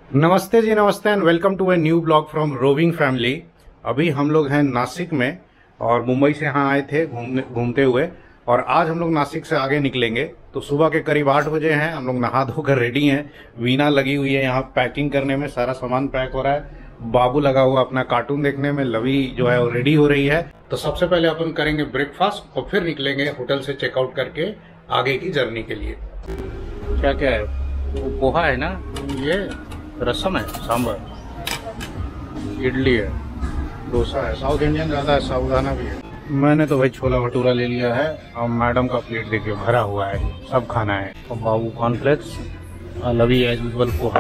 नमस्ते जी, नमस्ते and welcome to a new blog from roving family. अभी हम लोग हैं नासिक में और मुंबई से यहाँ आए थे घूमते हुए, और आज हम लोग नासिक से आगे निकलेंगे। तो सुबह के करीब 8 बजे हैं, हम लोग नहा धोकर रेडी हैं। वीना लगी हुई है यहाँ पैकिंग करने में, सारा सामान पैक हो रहा है। बाबू लगा हुआ अपना कार्टून देखने में, लवी जो है वो रेडी हो रही है। तो सबसे पहले अपन करेंगे ब्रेकफास्ट और फिर निकलेंगे होटल से चेकआउट करके आगे की जर्नी के लिए। क्या क्या है? वो पोहा है ना, ये रसम है, सांभर, इडली है, डोसा है, साउथ इंडियन ज़्यादा है, साबुदाना भी है। मैंने तो भाई छोला भटूरा ले लिया है और मैडम का प्लेट देखिए भरा हुआ है, सब खाना है। और बाबू cornflakes, Lavi as usual poha.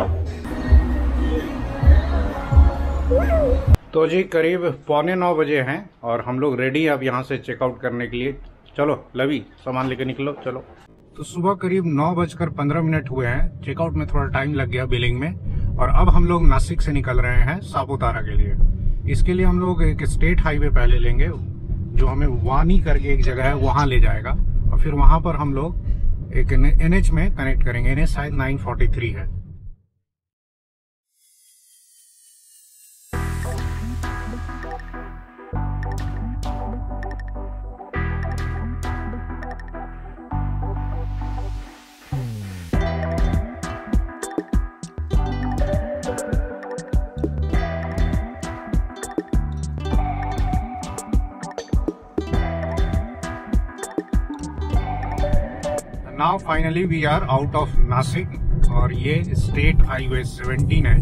तो जी करीब 8:45 बजे हैं और हम लोग रेडी अब यहाँ से चेकआउट करने के लिए। चलो लवी, सामान लेके निकलो, चलो। तो सुबह करीब 9:15 हुए हैं। चेकआउट में थोड़ा टाइम लग गया बिलिंग में, और अब हम लोग नासिक से निकल रहे हैं सापुतारा के लिए। इसके लिए हम लोग एक स्टेट हाईवे पहले लेंगे जो हमें वानी करके एक जगह है वहां ले जाएगा, और फिर वहां पर हम लोग एक NH में कनेक्ट करेंगे। NH शायद 943 है। Now finally we are out of Nashik, और ये स्टेट हाईवे 17 है।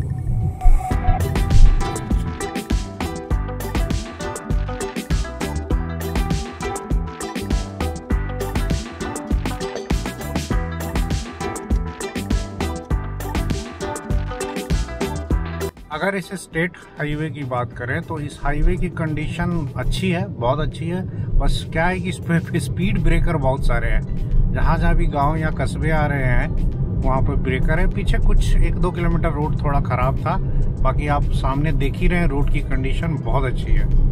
अगर इस स्टेट हाईवे की बात करें तो इस हाईवे की कंडीशन अच्छी है, बहुत अच्छी है। बस क्या है कि इस पे स्पीड ब्रेकर बहुत सारे हैं। जहाँ जहाँ भी गांव या कस्बे आ रहे हैं वहाँ पर ब्रेकर है। पीछे कुछ 1-2 किलोमीटर रोड थोड़ा खराब था, बाकी आप सामने देख ही रहे हैं रोड की कंडीशन बहुत अच्छी है।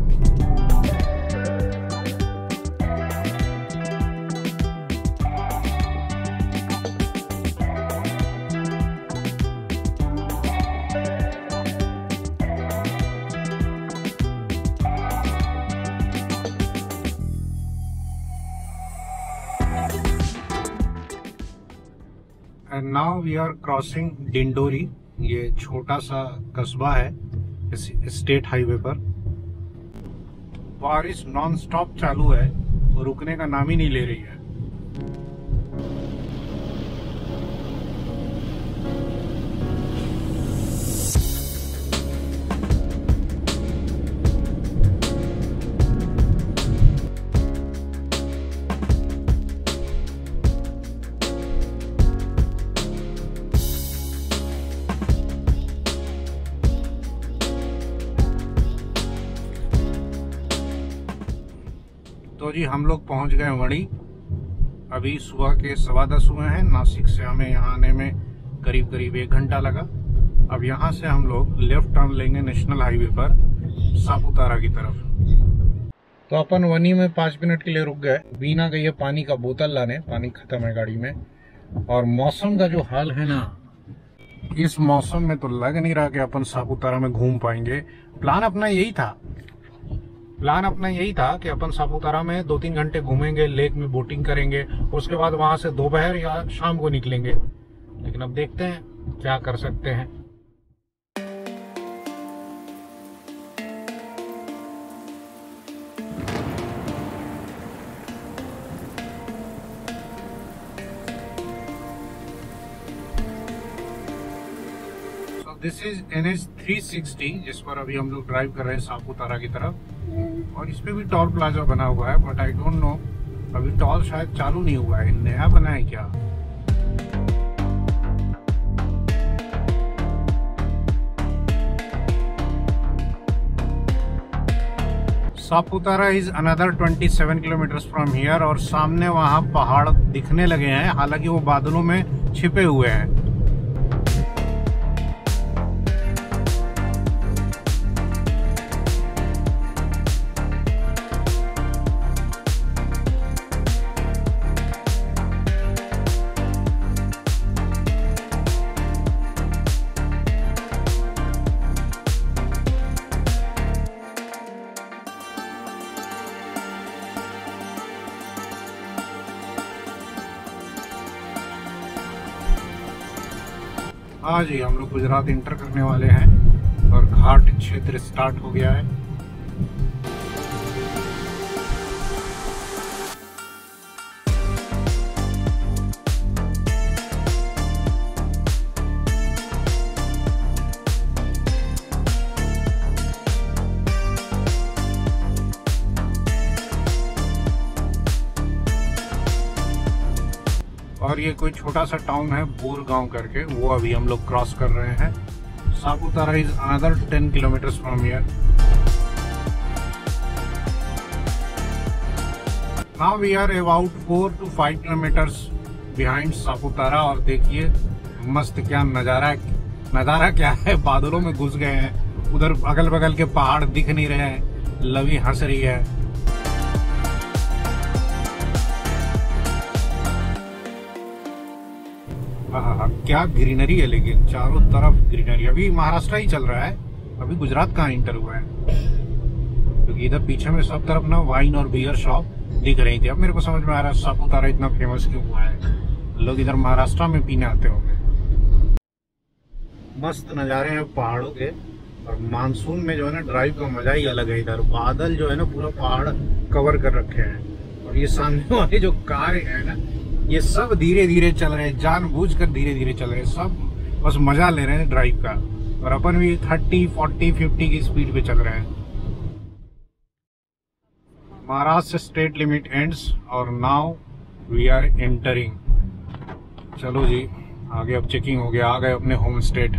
And now we are crossing Dindori. ये छोटा सा कस्बा है इस स्टेट हाईवे पर। बारिश नॉन स्टॉप चालू है, रुकने का नाम ही नहीं ले रही है। तो जी हम लोग पहुंच गए वणी। अभी सुबह के 10:15 हुए हैं। नासिक से हमें यहाँ आने में करीब करीब 1 घंटा लगा। अब यहाँ से हम लोग लेफ्ट टर्न लेंगे नेशनल हाईवे पर सापुतारा की तरफ। तो अपन वनी में 5 मिनट के लिए रुक गए। वीना गई है पानी का बोतल लाने, पानी खत्म है गाड़ी में। और मौसम का जो हाल है ना, इस मौसम में तो लग नहीं रहा कि अपन सापुतारा में घूम पाएंगे। प्लान अपना यही था कि अपन सापुतारा में 2-3 घंटे घूमेंगे, लेक में बोटिंग करेंगे, उसके बाद वहां से दोपहर या शाम को निकलेंगे। लेकिन अब देखते हैं क्या कर सकते हैं। दिस इज NH 360 जिस पर अभी हम लोग ड्राइव कर रहे हैं सापुतारा की तरफ। और इस पे भी टोल प्लाजा बना हुआ है, बट आई डोंट नो अभी टोल शायद चालू नहीं हुआ है। नया बना है क्या? Saputara is another 27 kilometres from here, और सामने वहां पहाड़ दिखने लगे हैं, हालांकि वो बादलों में छिपे हुए हैं। हाँ जी, हम लोग गुजरात इंटर करने वाले हैं और घाट क्षेत्र स्टार्ट हो गया है। और ये कोई छोटा सा टाउन है बोरगांव करके, वो अभी हम लोग क्रॉस कर रहे हैं। Saputara is another 10 kilometres from here. Now we are about 4 to 5 kilometres behind Saputara. और देखिए मस्त क्या नजारा है। नजारा क्या है, बादलों में घुस गए हैं। उधर अगल बगल के पहाड़ दिख नहीं रहे हैं। लवी हंस रही है। हाँ, क्या ग्रीनरी है, लेकिन चारों तरफ ग्रीनरी। अभी महाराष्ट्र ही चल रहा है, अभी गुजरात कहाँ इंटर हुआ है, क्योंकि इधर पीछे में सब तरफ ना वाइन और बियर शॉप दिख रही थी। अब मेरे को समझ में आ रहा है सापुतारा इतना फेमस क्यों हुआ है, लोग इधर महाराष्ट्र में पीने आते होंगे। मस्त नज़ारे हैं पहाड़ों के, और मानसून में जो है ना ड्राइव का मजा ही अलग है। इधर बादल जो है ना पूरा पहाड़ कवर कर रखे हैं, और ये सामने वाले जो कार है ना, ये सब धीरे धीरे चल रहे हैं, जानबूझकर धीरे धीरे चल रहे हैं। सब बस मजा ले रहे हैं ड्राइव का, और अपन भी 30, 40, 50 की स्पीड पे चल रहे हैं। महाराष्ट्र स्टेट लिमिट एंड्स और नाउ वी आर एंटरिंग। चलो जी, आगे अब चेकिंग हो गया, आ गए अपने होम स्टेट।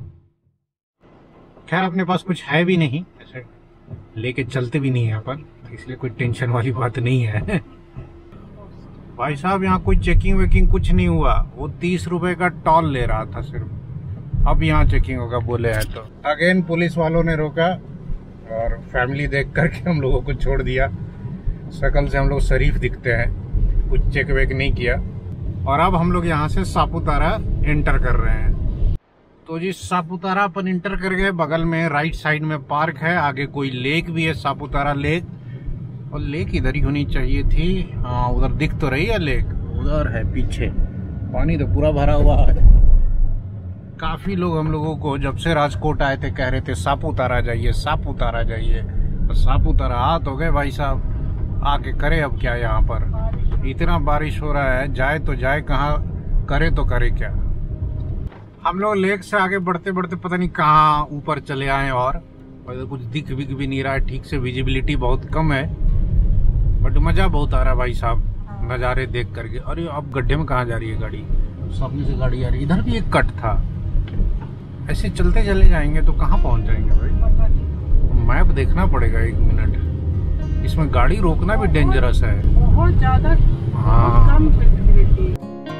खैर अपने पास कुछ है भी नहीं, ऐसे लेके चलते भी नहीं है अपन, इसलिए कोई टेंशन वाली बात नहीं है। भाई साहब यहाँ कोई चेकिंग वेकिंग कुछ नहीं हुआ, वो 30 रुपए का टोल ले रहा था सिर्फ। अब यहाँ चेकिंग होगा बोले है तो। अगेन पुलिस वालों ने रोका और फैमिली देख करके हम लोगों को छोड़ दिया। शक्ल से हम लोग शरीफ दिखते हैं, कुछ चेक वेक नहीं किया। और अब हम लोग यहाँ से सापुतारा एंटर कर रहे हैं। तो जी सापुतारा अपन इंटर कर गए। बगल में राइट साइड में पार्क है, आगे कोई लेक भी है, सापुतारा लेक। और लेक इधर ही होनी चाहिए थी। हाँ उधर दिख तो रही है लेक, उधर है पीछे। पानी तो पूरा भरा हुआ है। काफी लोग हम लोगों को जब से राजकोट आए थे कह रहे थे सापुतारा जाइए, सापुतारा जाइए। तो सापुतारा आ तो गए भाई साहब, आके करे अब क्या। यहाँ पर इतना बारिश हो रहा है, जाए तो जाए कहाँ, करे तो करे क्या। हम लोग लेक से आगे बढ़ते बढ़ते पता नहीं कहाँ ऊपर चले आए, और कुछ दिख विख भी नहीं रहा है ठीक से, विजिबिलिटी बहुत कम है, बट मजा बहुत आ रहा है भाई साहब नज़ारे देख करके। अरे अब गड्ढे में कहाँ जा रही है गाड़ी, सामने से गाड़ी आ रही है। इधर भी एक कट था, ऐसे चलते चले जाएंगे तो कहाँ पहुँच जाएंगे भाई। मैप देखना पड़ेगा 1 मिनट, इसमें गाड़ी रोकना भी डेंजरस है बहुत ज्यादा। हाँ कम visibility।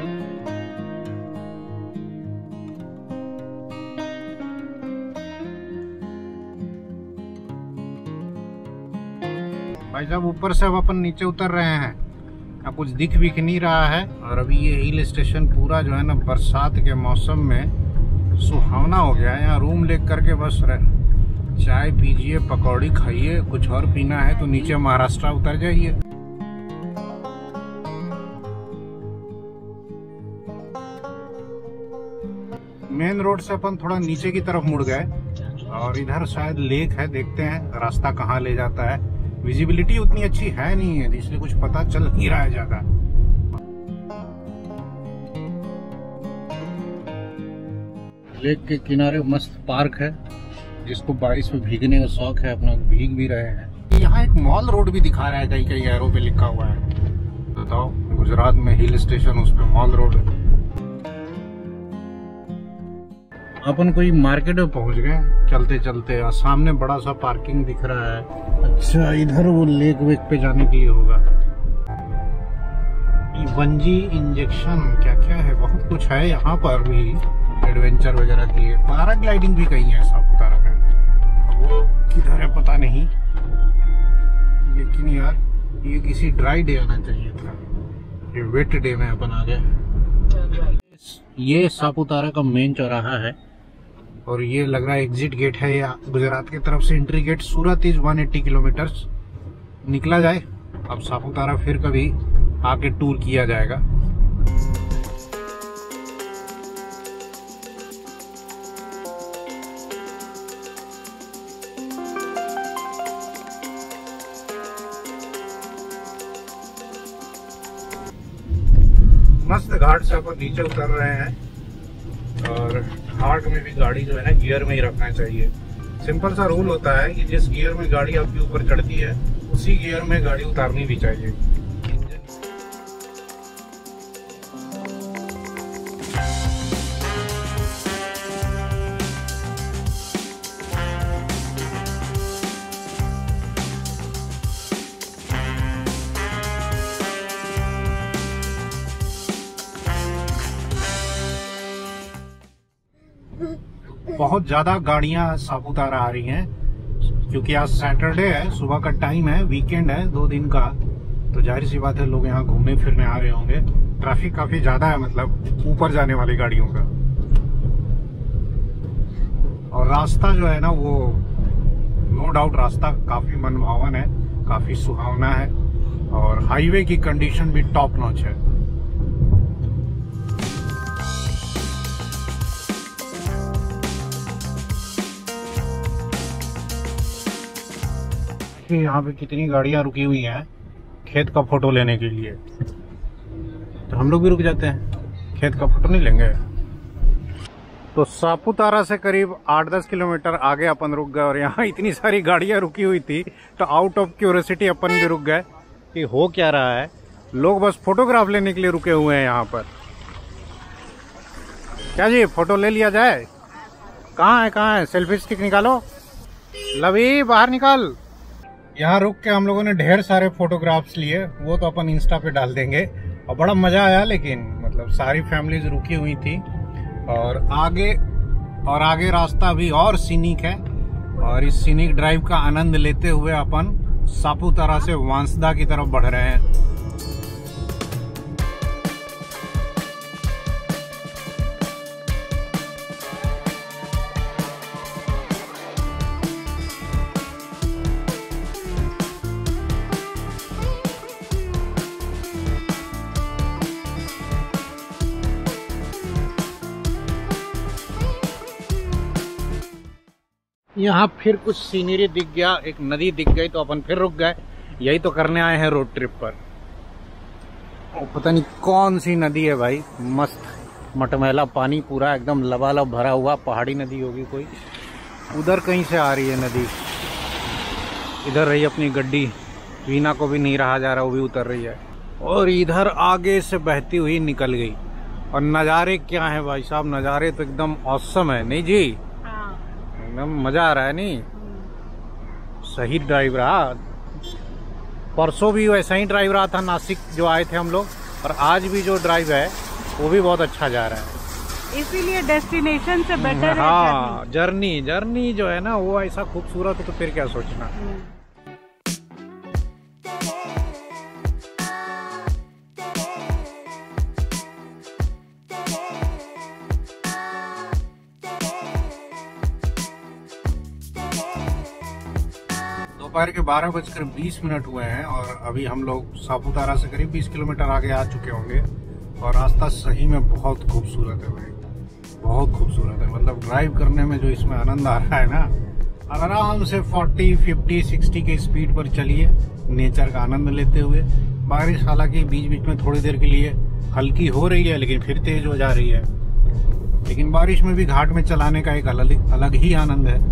भाई साहब ऊपर से अब अपन नीचे उतर रहे हैं, अब कुछ दिख भी नहीं रहा है। और अभी ये हिल स्टेशन पूरा जो है ना बरसात के मौसम में सुहावना हो गया है। यहाँ रूम ले करके बस चाय पीजिए, पकौड़ी खाइए, कुछ और पीना है तो नीचे महाराष्ट्र उतर जाइए। मेन रोड से अपन थोड़ा नीचे की तरफ मुड़ गए, और इधर शायद लेक है, देखते हैं रास्ता कहाँ ले जाता है। विजिबिलिटी उतनी अच्छी है नहीं है, इसलिए कुछ पता चल नहीं रहा है ज्यादा। लेक के किनारे मस्त पार्क है, जिसको बारिश में भीगने का शौक है अपना भीग भी रहे हैं। यहाँ एक मॉल रोड भी दिखा रहा है, कहीं कहीं एरो पे लिखा हुआ है। बताओ गुजरात में हिल स्टेशन, उस पे मॉल रोड। अपन कोई मार्केट में पहुंच गए चलते चलते, और सामने बड़ा सा पार्किंग दिख रहा है। अच्छा इधर वो लेक वेक पे जाने के लिए होगा। बंजी इंजेक्शन क्या क्या है, बहुत कुछ है यहाँ पर भी, एडवेंचर वगैरह के लिए। पैराग्लाइडिंग भी कहीं है सापुतारा में, वो किधर है पता नहीं। लेकिन यार ये किसी ड्राई डे आना चाहिए था, ये वेट डे में अपन आ गए। ये सापुतारा का मेन चौराहा है, और ये लग रहा है एग्जिट गेट है या गुजरात की तरफ से entry gate. Surat is 180 kilometres. निकला जाए अब सापुतारा, फिर कभी आके टूर किया जाएगा। घाट से अपन नीचे उतर रहे हैं और घाट में भी गाड़ी जो है ना गियर में ही रखना चाहिए। सिंपल सा रूल होता है कि जिस गियर में गाड़ी आपके ऊपर चढ़ती है उसी गियर में गाड़ी उतारनी भी चाहिए। बहुत ज्यादा गाड़ियां सापुतारा आ रही हैं क्योंकि आज सैटरडे है, सुबह का टाइम है, वीकेंड है 2 दिन का, तो जाहिर सी बात है लोग यहाँ घूमने फिरने आ रहे होंगे। ट्रैफिक काफी ज्यादा है, मतलब ऊपर जाने वाली गाड़ियों का। और रास्ता जो है ना वो नो डाउट रास्ता काफी मनभावन है, काफी सुहावना है और हाईवे की कंडीशन भी टॉप नॉच है। यहाँ पे कितनी गाड़ियां रुकी हुई हैं खेत का फोटो लेने के लिए, तो हम लोग भी रुक जाते हैं, खेत का फोटो नहीं लेंगे। तो सापुतारा से करीब 8-10 किलोमीटर आगे अपन रुक गए और यहाँ इतनी सारी गाड़ियां रुकी हुई थी तो आउट ऑफ क्यूरियोसिटी अपन भी रुक गए कि हो क्या रहा है। लोग बस फोटोग्राफ लेने के लिए रुके हुए हैं यहाँ पर। क्या जी फोटो ले लिया जाए? कहाँ है सेल्फी स्टिक निकालो, लवी बाहर निकाल। यहाँ रुक के हम लोगों ने ढेर सारे फोटोग्राफ्स लिए, वो तो अपन इंस्टा पे डाल देंगे। और बड़ा मजा आया, लेकिन मतलब सारी फैमिलीज रुकी हुई थी और आगे रास्ता भी और सीनिक है और इस सीनिक ड्राइव का आनंद लेते हुए अपन सापुतारा से वांसदा की तरफ बढ़ रहे हैं। यहाँ फिर कुछ सीनरी दिख गया, एक नदी दिख गई तो अपन फिर रुक गए। यही तो करने आए हैं रोड ट्रिप पर। और पता नहीं कौन सी नदी है भाई, मस्त मटमैला पानी, पूरा एकदम लबालब भरा हुआ, पहाड़ी नदी होगी कोई। उधर कहीं से आ रही है नदी, इधर रही अपनी गड्डी, वीना को भी नहीं रहा जा रहा, वो भी उतर रही है और इधर आगे से बहती हुई निकल गई। और नज़ारे क्या है भाई साहब, नज़ारे तो एकदम ऑसम है, नहीं जी? एकदम मजा आ रहा है। नहीं सही ड्राइव रहा, परसों भी वैसा ही ड्राइव रहा था नासिक जो आए थे हम लोग, और आज भी जो ड्राइव है वो भी बहुत अच्छा जा रहा है। इसीलिए डेस्टिनेशन से बेटर है। हाँ, जर्नी जो है ना वो ऐसा खूबसूरत हो तो फिर क्या सोचना। दोपहर के 12:20 हुए हैं और अभी हम लोग सापुतारा से करीब 20 किलोमीटर आगे आ चुके होंगे। और रास्ता सही में बहुत खूबसूरत है भाई, बहुत खूबसूरत है। मतलब ड्राइव करने में जो इसमें आनंद आ रहा है ना, आराम से 40, 50, 60 के स्पीड पर चलिए, नेचर का आनंद लेते हुए। बारिश हालांकि बीच बीच में थोड़ी देर के लिए हल्की हो रही है लेकिन फिर तेज हो जा रही है, लेकिन बारिश में भी घाट में चलाने का एक अलग ही आनंद है।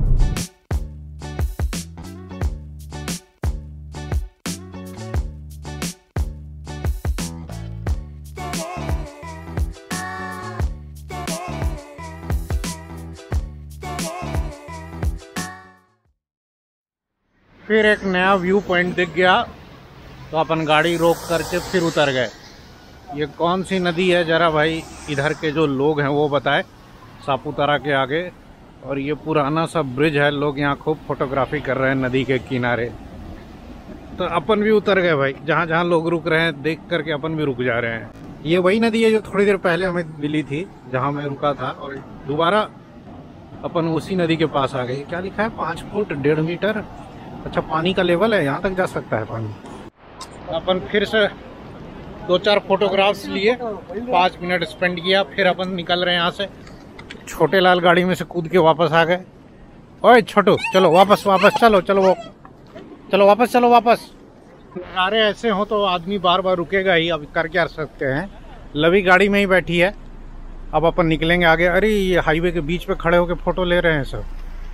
फिर एक नया व्यू पॉइंट दिख गया तो अपन गाड़ी रोक करके फिर उतर गए। ये कौन सी नदी है जरा भाई इधर के जो लोग हैं वो बताए, सापुतारा के आगे। और ये पुराना सा ब्रिज है, लोग यहाँ खूब फोटोग्राफी कर रहे हैं नदी के किनारे। तो अपन भी उतर गए भाई, जहाँ जहाँ लोग रुक रहे हैं देख करके अपन भी रुक जा रहे हैं। ये वही नदी है जो थोड़ी देर पहले हमें मिली थी जहाँ मैं रुका था, और दोबारा अपन उसी नदी के पास आ गए। क्या लिखा है, 5 फुट 1.5 मीटर। अच्छा, पानी का लेवल है, यहाँ तक जा सकता है पानी। अपन फिर से 2-4 फोटोग्राफ्स लिए, 5 मिनट स्पेंड किया, फिर अपन निकल रहे हैं यहाँ से। छोटे लाल गाड़ी में से कूद के वापस आ गए। ओए छोटू, चलो वापस चलो वापस। अरे ऐसे हो तो आदमी बार बार रुकेगा ही, अब कर क्या सकते हैं। लवी गाड़ी में ही बैठी है। अब अपन निकलेंगे आगे। अरे ये हाईवे के बीच पे खड़े होके फोटो ले रहे हैं सब।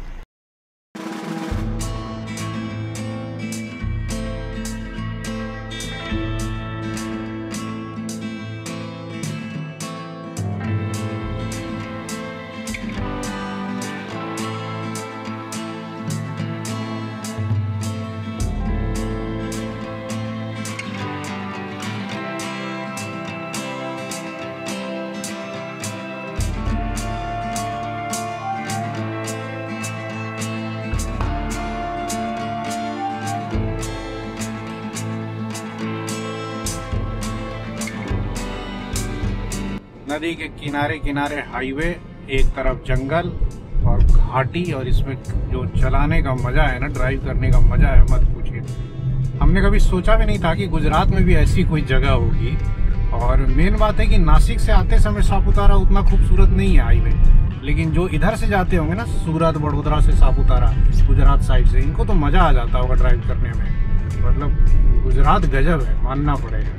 नदी के किनारे किनारे हाईवे, एक तरफ जंगल और घाटी, और इसमें जो चलाने का मजा है ना, ड्राइव करने का मजा है, मत पूछिए। हमने कभी सोचा भी नहीं था कि गुजरात में भी ऐसी कोई जगह होगी। और मेन बात है कि नासिक से आते समय सापुतारा उतना खूबसूरत नहीं है हाईवे, लेकिन जो इधर से जाते होंगे ना, सूरत वडोदरा से सापुतारा, गुजरात साइड से, इनको तो मजा आ जाता होगा ड्राइव करने में। मतलब गुजरात गजब है, मानना पड़ेगा।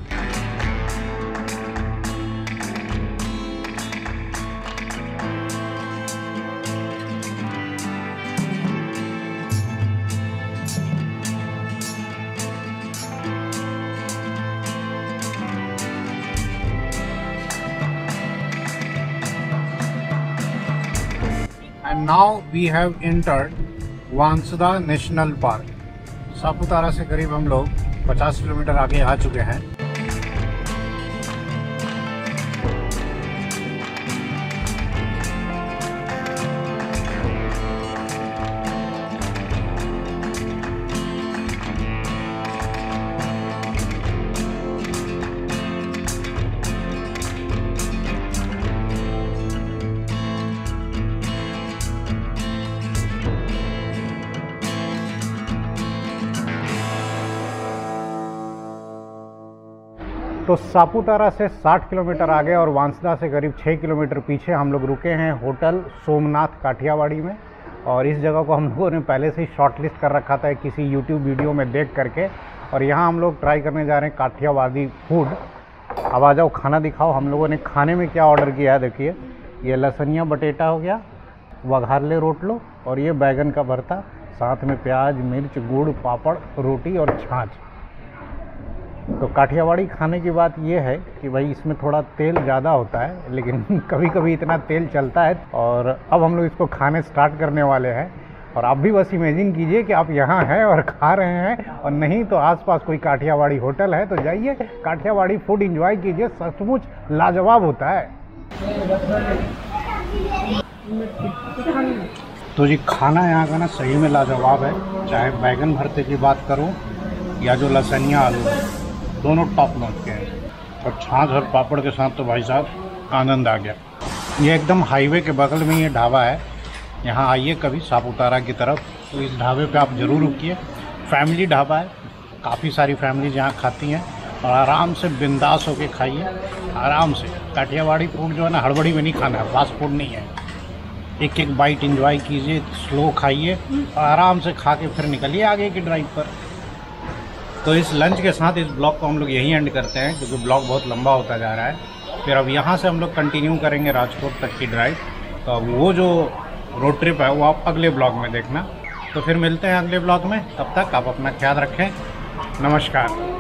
And now we have entered Vansda national park. Saputara से करीब हम लोग 50 किलोमीटर आगे आ चुके हैं। तो सापुतारा से 60 किलोमीटर आगे और वांसदा से करीब 6 किलोमीटर पीछे हम लोग रुके हैं होटल सोमनाथ काठियावाड़ी में। और इस जगह को हम लोगों ने पहले से ही शॉर्ट लिस्ट कर रखा था किसी यूट्यूब वीडियो में देख करके। और यहाँ हम लोग ट्राई करने जा रहे हैं काठियावाड़ी फूड। अब आ जाओ, खाना दिखाओ। हम लोगों ने खाने में क्या ऑर्डर किया है, देखिए। ये लसनिया बटेटा हो गया, वघारले रोटलो, और ये बैगन का भरता, साथ में प्याज, मिर्च, गुड़, पापड़, रोटी और छाछ। तो काठियावाड़ी खाने की बात ये है कि भाई इसमें थोड़ा तेल ज़्यादा होता है, लेकिन कभी कभी इतना तेल चलता है। और अब हम लोग इसको खाने स्टार्ट करने वाले हैं। और आप भी बस इमेजिन कीजिए कि आप यहाँ हैं और खा रहे हैं, और नहीं तो आसपास कोई काठियावाड़ी होटल है तो जाइए काठियावाड़ी फूड एंजॉय कीजिए, सचमुच लाजवाब होता है। तो जी खाना यहाँ का ना सही में लाजवाब है। चाहे बैगन भरते की बात करूँ या जो लसनिया आलू है, दोनों टॉप नॉच के हैं। और छाछ और पापड़ के साथ तो भाई साहब आनंद आ गया। ये एकदम हाईवे के बगल में ये ढाबा है। यहाँ आइए कभी सापुतारा की तरफ तो इस ढाबे पे आप ज़रूर रुकिए। फैमिली ढाबा है, काफ़ी सारी फैमिली यहाँ खाती हैं, और आराम से बिंदास होके खाइए, आराम से। काठियावाड़ी फूड जो है ना, हड़बड़ी में नहीं खाना है, फास्ट फूड नहीं है। एक एक बाइट इंजॉय कीजिए, स्लो खाइए, और आराम से खा के फिर निकलिए आगे की ड्राइव पर। तो इस लंच के साथ इस ब्लॉग को हम लोग यहीं एंड करते हैं, क्योंकि ब्लॉग बहुत लंबा होता जा रहा है। फिर अब यहाँ से हम लोग कंटिन्यू करेंगे राजकोट तक की ड्राइव। तो अब वो जो रोड ट्रिप है वो आप अगले ब्लॉग में देखना। तो फिर मिलते हैं अगले ब्लॉग में। तब तक आप अपना ख्याल रखें। नमस्कार।